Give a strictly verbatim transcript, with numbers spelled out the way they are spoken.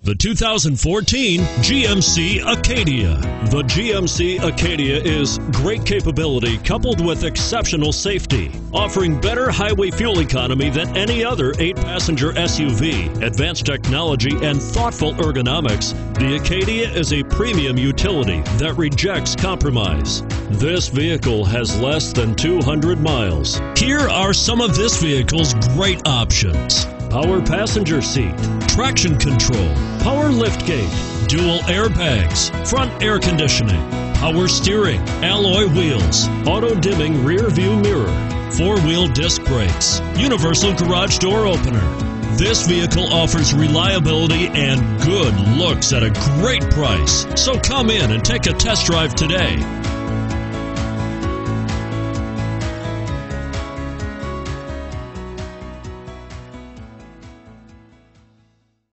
The two thousand fourteen G M C Acadia. The G M C Acadia is great capability coupled with exceptional safety, offering better highway fuel economy than any other eight-passenger S U V, advanced technology, and thoughtful ergonomics. The Acadia is a premium utility that rejects compromise. This vehicle has less than two hundred miles. Here are some of this vehicle's great options: power passenger seat, traction control, power liftgate, dual airbags, front air conditioning, power steering, alloy wheels, auto dimming rear view mirror, four-wheel disc brakes, universal garage door opener. This vehicle offers reliability and good looks at a great price. So come in and take a test drive today.